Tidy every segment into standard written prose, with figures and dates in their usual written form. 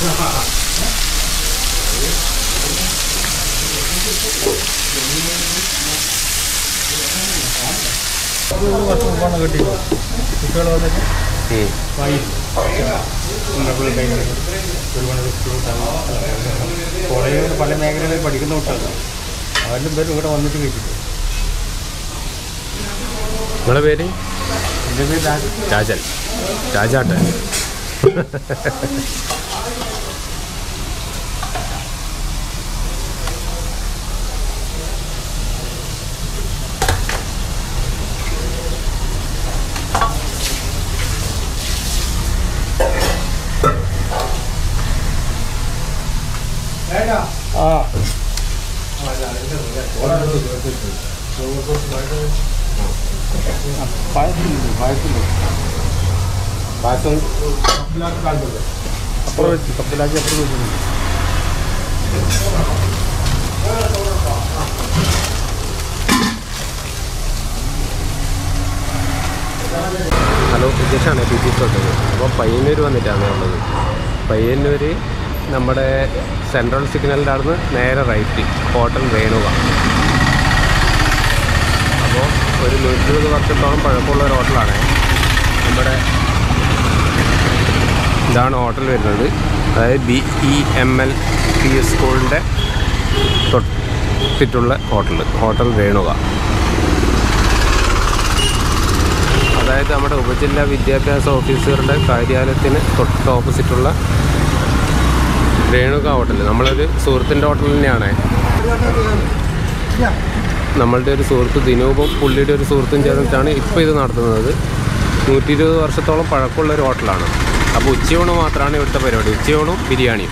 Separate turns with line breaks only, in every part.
പല മേഖലകളിൽ പഠിക്കുന്ന കുട്ടികളാണ്. അവരുടെ പേര് ഇവിടെ വന്നിട്ട് കഴിച്ചിട്ട്.
നിങ്ങളുടെ പേര്?
എൻ്റെ പേര്
രാജൻ. രാജാട്ടൻ.
പായസം അപ്പുറം വെച്ച് കപ്പിലാക്കി അപ്പുറം വെച്ചിട്ടുണ്ട്.
ഹലോ, പ്രജേഷാണ് ബിജിത്തോട്ടത്. അപ്പോൾ പയ്യന്നൂർ വന്നിട്ടാണ് ഉള്ളത്. പയ്യന്നൂർ നമ്മുടെ സെൻട്രൽ സിഗ്നലിൻ്റെ അവിടുന്ന് നേരെ റൈറ്റ് ഹോട്ടൽ രേണുക. അപ്പോൾ ഒരു 120 വർഷത്തോളം പഴക്കമുള്ള ഒരു ഹോട്ടലാണ്. നമ്മുടെ ഇതാണ് ഹോട്ടൽ വരുന്നത്. അതായത് BEMLPS സ്കൂളിൻ്റെ തൊട്ടിട്ടുള്ള ഹോട്ടൽ രേണുക. അതായത് നമ്മുടെ ഉപജില്ലാ വിദ്യാഭ്യാസ ഓഫീസറുടെ കാര്യാലയത്തിന് തൊട്ട് ഓപ്പോസിറ്റുള്ള രേണുക ഹോട്ടൽ. നമ്മളൊരു സുഹൃത്തിൻ്റെ ഹോട്ടൽ തന്നെയാണ്. നമ്മളുടെ ഒരു സുഹൃത്ത് ദിനൂപും പുള്ളിയുടെ ഒരു സുഹൃത്തും ചേർന്നിട്ടാണ് ഇപ്പോൾ ഇത് നടത്തുന്നത്. 120 വർഷത്തോളം പഴക്കമുള്ളൊരു ഹോട്ടലാണ്. അപ്പോൾ ഉച്ചയൂണ് മാത്രമാണ് ഇവിടുത്തെ പരിപാടി. ഉച്ചയൂണും ബിരിയാണിയും.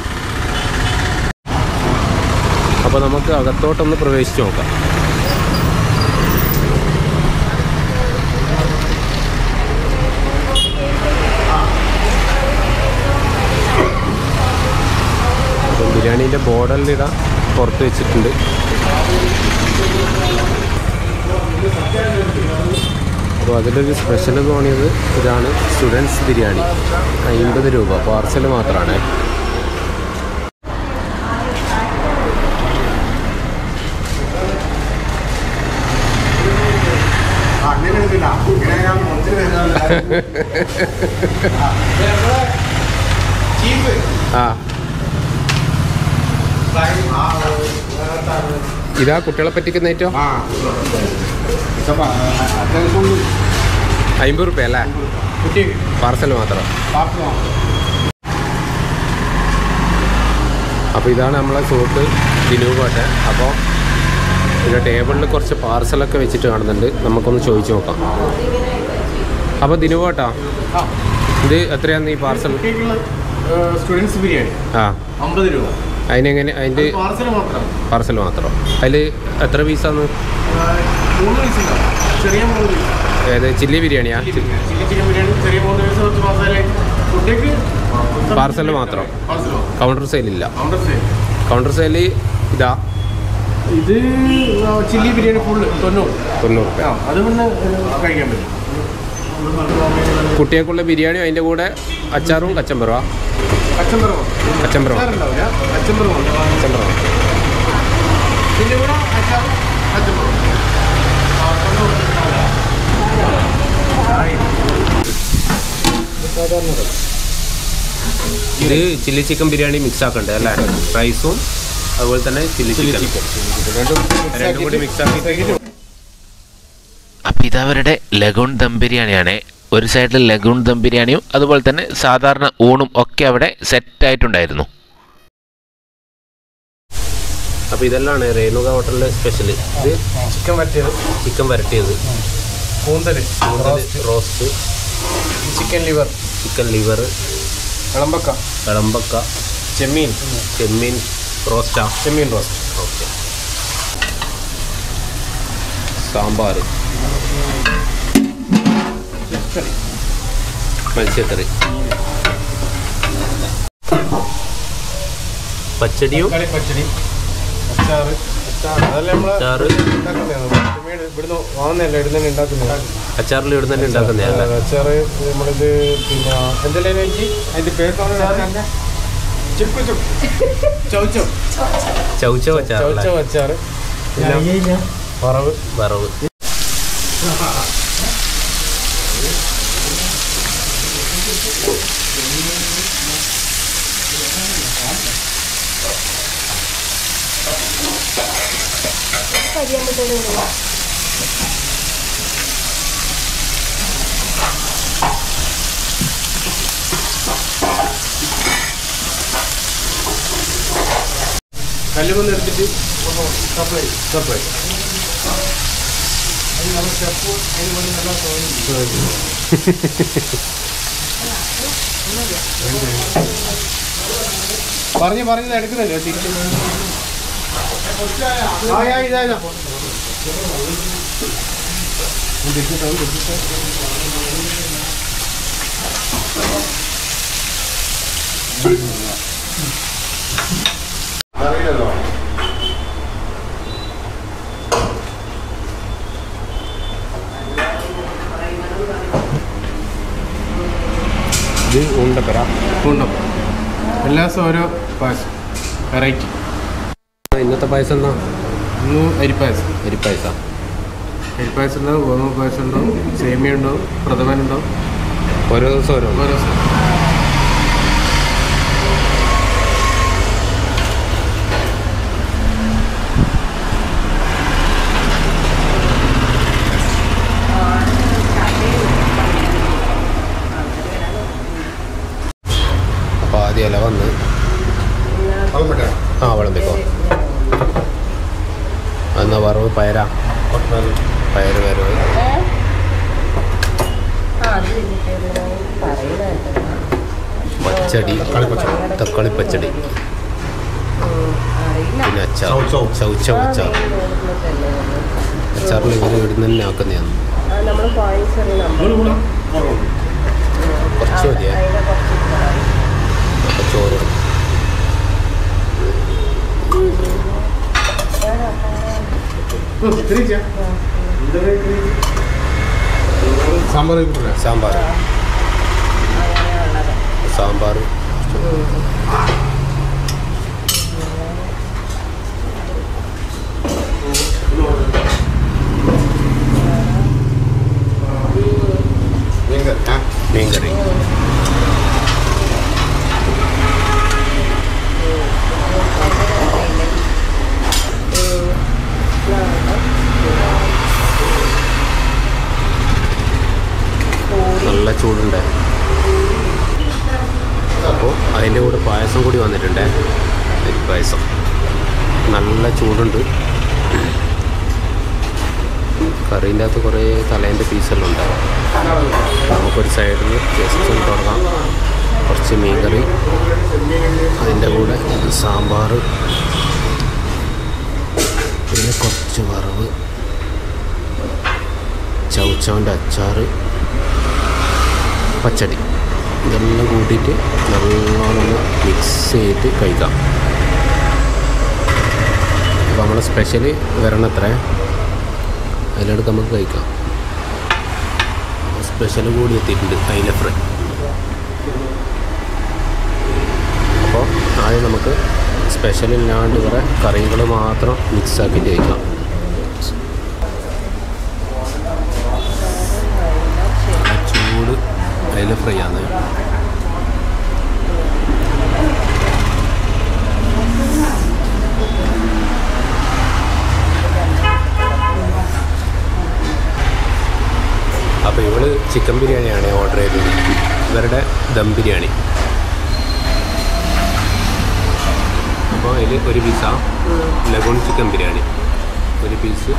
അപ്പോൾ നമുക്ക് അകത്തോട്ടൊന്ന് പ്രവേശിച്ച് നോക്കാം. അപ്പോൾ ബിരിയാണീൻ്റെ ബോർഡറിലിട പുറത്ത് വെച്ചിട്ടുണ്ട്. അപ്പോൾ അതിലൊരു സ്പെഷ്യൽ തോന്നിയത് ഇതാണ്, സ്റ്റുഡൻസ് ബിരിയാണി. 50 രൂപ പാർസൽ മാത്രമാണ്. ഇതാ കുട്ടികളെ പറ്റിക്കുന്ന ഏറ്റവും 50 രൂപ അല്ലേ? പാർസൽ മാത്രം. അപ്പോൾ ഇതാണ് നമ്മളെ സുഹൃത്ത് ദിനൂപേട്ടൻ. അപ്പോൾ പിന്നെ ടേബിളിൽ കുറച്ച് പാർസലൊക്കെ വെച്ചിട്ട് കാണുന്നുണ്ട്. നമുക്കൊന്ന് ചോദിച്ചു നോക്കാം. അപ്പോൾ ദിനൂപേട്ടാ, ഇത് എത്രയാണ് ഈ പാർസൽ?
സ്റ്റുഡൻസ് ബിരിയാണി 50 രൂപ.
അതിനെങ്ങനെ? അതിൻ്റെ പാർസൽ മാത്രം. അതിൽ എത്ര പീസാണ്? ഏത് ചില്ലി ബിരിയാണിയാ? പാർസൽ മാത്രം, കൗണ്ടർ സെയിലില്ല. കൗണ്ടർ സെയിൽ ഇതാ.
ഇത് ചില്ലി ബിരിയാണി ഫുള്ള് 90
രൂപ.
അത് പിന്നെ കഴിക്കാൻ പറ്റും.
കുട്ടികൾക്കുള്ള ബിരിയാണി അതിൻ്റെ കൂടെ അച്ചാറും കച്ചമ്പറുവാ? കച്ചമ്പറോ ഇത് ചില്ലി ചിക്കൻ ബിരിയാണി മിക്സ് ആക്കണ്ടേ അല്ലേ? റൈസും അതുപോലെ തന്നെ ചില്ലി ചിക്കൻ രണ്ടും കൂടി മിക്സ് ആക്കി.
അപ്പോൾ ഇതവരുടെ ലഗൂൺ ദം ബിരിയാണിയാണ്. ഒരു സൈഡിൽ ലഗൂൺ ദം ബിരിയാണിയും അതുപോലെ തന്നെ സാധാരണ ഊണും ഒക്കെ അവിടെ സെറ്റായിട്ടുണ്ടായിരുന്നു.
അപ്പോൾ ഇതെല്ലാം രേണുക ഹോട്ടലിലെ സ്പെഷ്യൽ. ഇത് ചിക്കൻ വരട്ടിയത്,
കൂന്തൽ
റോസ്റ്റ്,
ചിക്കൻ ലിവർ,
വിളമ്പക്ക, ചെമ്മീൻ റോസ്റ്റ്. ഓക്കെ. സാമ്പാർ, മത്സ്യക്കറി, പച്ചടിയും അച്ചാറ്. അച്ചാറിൽ ഇവിടെ തന്നെ ഉണ്ടാക്കുന്നതല്ല.
അച്ചാറ് നമ്മളിത് പിന്നെ എന്തെല്ലാം അതിൻ്റെ പേര്
ചൗച്ചോ അച്ചാറ് വറവ് കല്ലുമൊന്ന് എടുത്തിട്ട് സപ്ലൈ പറഞ്ഞത് എടുക്കുന്നില്ല തിരിച്ചു അറിയില്ലല്ലോ. ഇത് ഉണ്ടപ്പര എല്ലാ ദിവസവും ഓരോ പായസം വെറൈറ്റി. ഇന്നത്തെ പായസം എന്നാ? ഇന്ന് അരിപ്പായസം ഉണ്ടാവും, ഗോതമ്പ് പായസം ഉണ്ടാവും, സേമിയ ഉണ്ടാവും, പ്രഥമൻ ഉണ്ടാവും. ഓരോ ദിവസം ഓരോ ദിവസം. അപ്പോൾ ആദ്യം ഇല വന്ന് വിളമ്പിക്കോ. എന്നാ വറവ് പയറ് വരവ് പച്ചടി, തക്കാളി പച്ചടി, പിന്നെ അച്ചാർ, ചൗച്ചോ അച്ചാറിൽ ഇങ്ങനെ ഇവിടുന്ന് തന്നെ ആക്കുന്നതാണ്. കുറച്ച് മതിയാ ചോറ്. സാമ്പാർ മീൻകറി. നല്ല ചൂടുണ്ട്. അപ്പോൾ അതിൻ്റെ കൂടെ പായസം കൂടി വന്നിട്ടുണ്ട്. പായസം നല്ല ചൂടുണ്ട്. കറീൻ്റെ അകത്ത് കുറേ തലേൻ്റെ പീസെല്ലാം ഉണ്ട്. നമുക്കൊരു സൈഡിൽ ജസ്റ്റ് ഒന്ന് തുടങ്ങാം. കുറച്ച് മീൻകറി, അതിൻ്റെ കൂടെ സാമ്പാർ, പിന്നെ കുറച്ച് വറവ്, ചൗച്ചവൻ്റെ അച്ചാർ, പച്ചടി, ഇതെല്ലാം കൂട്ടിയിട്ട് നല്ലോണം മിക്സ് ചെയ്തിട്ട് കഴിക്കാം. അപ്പോൾ നമ്മളെ സ്പെഷ്യൽ വരണത്ര അതിലെടുത്ത് നമുക്ക് കഴിക്കാം. സ്പെഷ്യൽ കൂടി എത്തിയിട്ടുണ്ട്, അയില ഫ്രൈ. അപ്പോൾ ആദ്യം നമുക്ക് സ്പെഷ്യലില്ലാണ്ട് കുറേ കറികൾ മാത്രം മിക്സ് ആക്കിയിട്ട് കഴിക്കാം. ചൂട് അയില ഫ്രൈ ആണ്. അപ്പോൾ ഇവള് ചിക്കൻ ബിരിയാണിയാണ് ഓർഡർ ചെയ്തത്. ഇവരുടെ ദം ബിരിയാണി. അപ്പോൾ അതിൽ ഒരു പീസ ലഗോൺ ചിക്കൻ ബിരിയാണി, ഒരു പീസ്,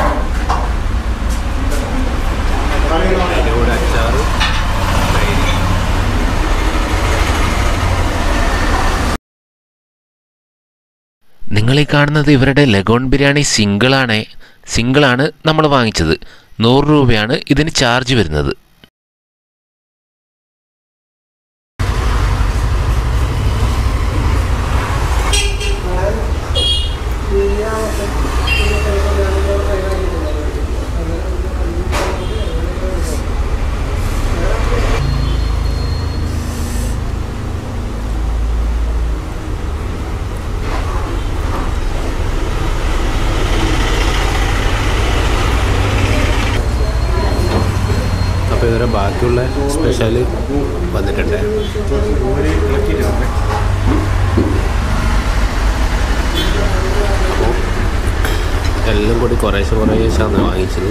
അതിൻ്റെ കൂടെ അച്ചാർ, തൈര്.
നിങ്ങളീ കാണുന്നത് ഇവരുടെ ലഗോൺ ബിരിയാണി സിംഗിളാണ് നമ്മൾ വാങ്ങിച്ചത്. 100 രൂപയാണ് ഇതിന് ചാർജ് വരുന്നത്.
നല്ല സ്പെഷ്യൽ വന്നിട്ടുണ്ട്. അപ്പോൾ എല്ലാം കൂടി കുറേശ്ശാണ് വാങ്ങിച്ചത്.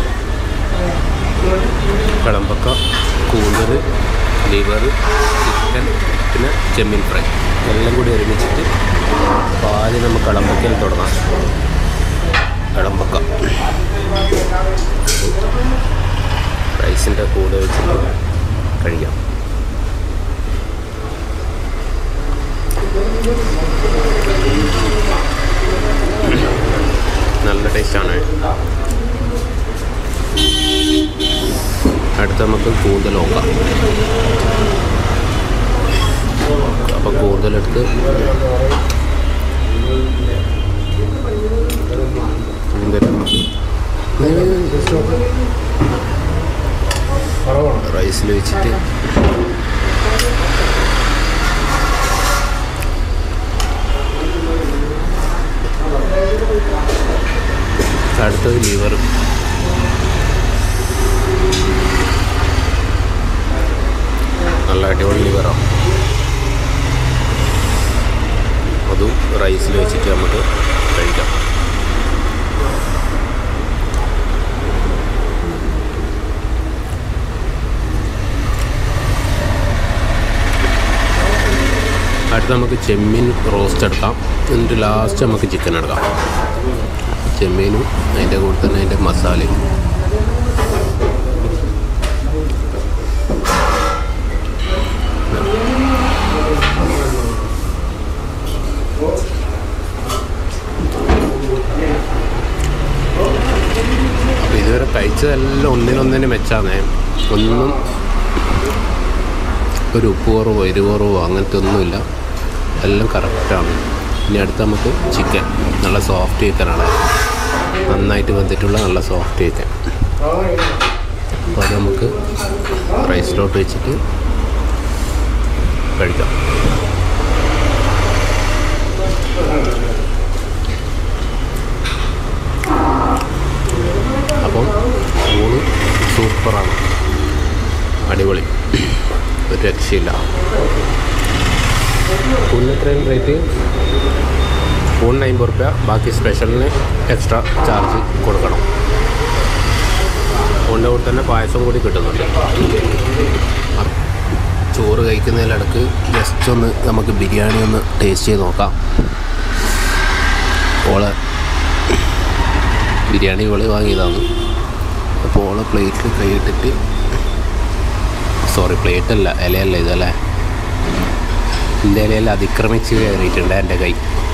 കടമ്പക്ക, കൂന്തൽ, ലിവർ, ചിക്കൻ, പിന്നെ ചെമ്മീൻ ഫ്രൈ എല്ലാം കൂടി ഒരുമിച്ചിട്ട്. അപ്പോൾ ആദ്യം നമുക്ക് കടമ്പക്കയിൽ തുടങ്ങാം. കടമ്പക്ക റൈസിൻ്റെ കൂടെ വെച്ചിട്ട് കഴിക്കാം. നല്ല ടേസ്റ്റാണ്. അടുത്ത് നമുക്ക് കൂന്തൽ നോക്കാം. അപ്പോൾ കൂന്തലെടുത്ത് റൈസിൽ വെച്ചിട്ട് അടുത്തത് ലിവർ. നല്ല അടിപൊളി ലിവറാണ്. അതും റൈസിൽ വെച്ചിട്ട് നമുക്ക് കഴിക്കാം. അടുത്ത് നമുക്ക് ചെമ്മീൻ റോസ്റ്റ് എടുക്കാം. എന്നിട്ട് ലാസ്റ്റ് നമുക്ക് ചിക്കൻ എടുക്കാം. ചെമ്മീനും അതിൻ്റെ കൂടെ തന്നെ അതിൻ്റെ മസാലയും. അപ്പോൾ ഇതുവരെ കഴിച്ചതെല്ലാം ഒന്നിനൊന്നിന് മെച്ചാണ്. ഒന്നും ഒരു ഉപ്പ് കുറവോ എരിവ് കുറവോ അങ്ങനത്തെ ഒന്നുമില്ല. എല്ലാം കറക്റ്റാണ്. ഇനി അടുത്ത് നമുക്ക് ചിക്കൻ. നല്ല സോഫ്റ്റ് ചിക്കനാണ്, നന്നായിട്ട് വന്നിട്ടുള്ള നല്ല സോഫ്റ്റ് ചിക്കൻ. അപ്പോൾ അത് നമുക്ക് റൈസിലോട്ട് വെച്ചിട്ട് കഴിക്കാം. അപ്പം ഊണ് സൂപ്പറാണ്, അടിപൊളി, ഒരു രക്ഷയില്ല. ഊണിന് എത്രയും റേറ്റ്? ഊണിന് 50 റുപ്യ. ബാക്കി സ്പെഷ്യലിന് എക്സ്ട്രാ ചാർജ് കൊടുക്കണം. ഊണിൻ്റെ കൂടെ തന്നെ പായസം കൂടി കിട്ടുന്നുണ്ട്. ചോറ് കഴിക്കുന്നതിലിടക്ക് ജസ്റ്റ് ഒന്ന് നമുക്ക് ബിരിയാണി ഒന്ന് ടേസ്റ്റ് ചെയ്ത് നോക്കാം. ബിരിയാണി വാങ്ങിയതാണ്. അപ്പോൾ പ്ലേറ്റിൽ കൈയിട്ടിട്ട്, സോറി പ്ലേറ്റല്ല, ഇലയല്ല ഇതല്ലേ, എൻ്റെ ഇലയിൽ അതിക്രമിച്ച് കയറിയിട്ടുണ്ട് എൻ്റെ കൈ.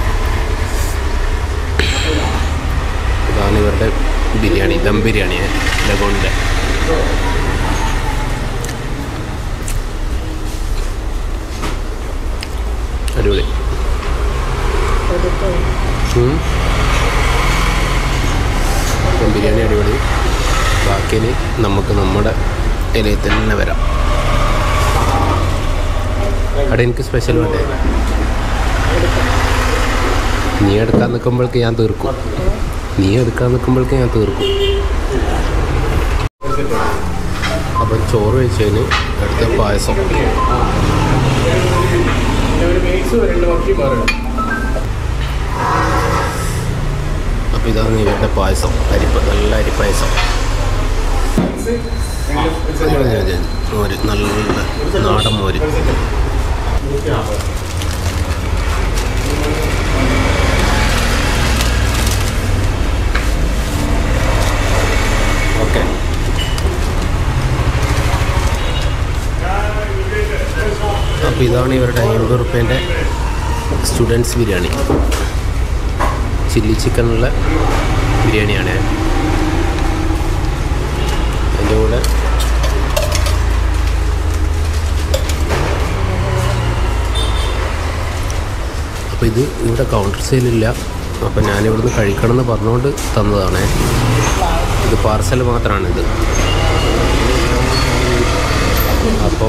ഇതാണ് ഇവരുടെ ബിരിയാണി, ദം ബിരിയാണി ലഗോണിൻ്റെ. അടിപൊളി. ദം ബിരിയാണി അടിപൊളി. ബാക്കിന് നമുക്ക് നമ്മുടെ ഇലയിൽ തന്നെ വരാം. അവിടെ എനിക്ക് സ്പെഷ്യൽ വേണ്ടേ? നീ എടുക്കാൻ നിൽക്കുമ്പോഴേക്ക് ഞാൻ തീർക്കും. അപ്പം ചോറ് വെച്ചതിന് അടുത്ത പായസം. അപ്പം ഇതാണ് ഇവരുടെ പായസം, നല്ല അരിപ്പായസം. മോര്, നല്ല നാടൻ മോര്. ഓക്കെ, അപ്പോൾ ഇതാണ് ഇവരുടെ 50 റുപ്യേൻ്റെ സ്റ്റുഡൻസ് ബിരിയാണി. ചില്ലി ചിക്കനുള്ള ബിരിയാണിയാണ്. അതിൻ്റെ കൂടെ അപ്പോൾ ഇത് ഇവിടെ കൗണ്ടർ സെയിലില്ല. അപ്പോൾ ഞാനിവിടുന്ന് കഴിക്കണമെന്ന് പറഞ്ഞുകൊണ്ട് തന്നതാണ്. ഇത് പാർസൽ മാത്രമാണിത്. അപ്പോൾ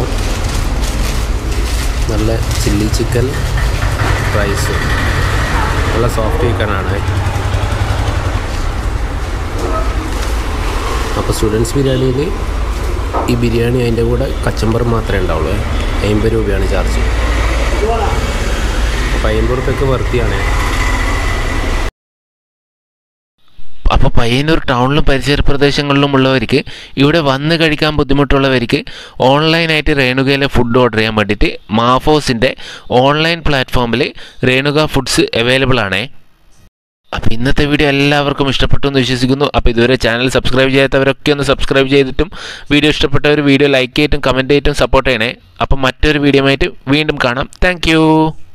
നല്ല ചില്ലി ചിക്കൻ റൈസ്, നല്ല സോഫ്റ്റ് ചിക്കനാണ്. അപ്പോൾ സ്റ്റുഡൻസ് ബിരിയാണിയിൽ ഈ ബിരിയാണി അതിൻ്റെ കൂടെ കച്ചമ്പർ മാത്രമേ ഉണ്ടാവുള്ളൂ. 50 രൂപയാണ് ചാർജ്. അപ്പോൾ 50 രൂപയ്ക്ക് വർത്തിയാണ്.
അപ്പോൾ പയ്യന്നൂർ ടൗണിലും പരിസര പ്രദേശങ്ങളിലുമുള്ളവർക്ക് ഇവിടെ വന്ന് കഴിക്കാൻ ബുദ്ധിമുട്ടുള്ളവർക്ക് ഓൺലൈനായിട്ട് രേണുകയിലെ ഫുഡ് ഓർഡർ ചെയ്യാൻ വേണ്ടിയിട്ട് മാഫോസിൻ്റെ ഓൺലൈൻ പ്ലാറ്റ്ഫോമിൽ രേണുക ഫുഡ്സ് അവൈലബിൾ ആണ്. അപ്പോൾ ഇന്നത്തെ വീഡിയോ എല്ലാവർക്കും ഇഷ്ടപ്പെട്ടു എന്ന് വിശ്വസിക്കുന്നു. അപ്പോൾ ഇതുവരെ ചാനൽ സബ്സ്ക്രൈബ് ചെയ്യാത്തവരൊക്കെ ഒന്ന് സബ്സ്ക്രൈബ് ചെയ്തിട്ടും വീഡിയോ ഇഷ്ടപ്പെട്ടവർ വീഡിയോ ലൈക്ക് ചെയ്തിട്ടും കമൻറ്റ് ചെയ്തിട്ടും സപ്പോർട്ട് ചെയ്യണേ. അപ്പോൾ മറ്റൊരു വീഡിയോ ആയിട്ട് വീണ്ടും കാണാം. താങ്ക്